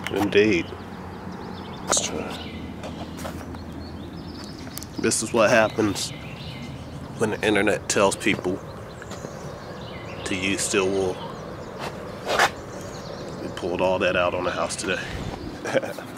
Indeed. It's true. This is what happens when the internet tells people to use steel wool. We pulled all that out on the house today.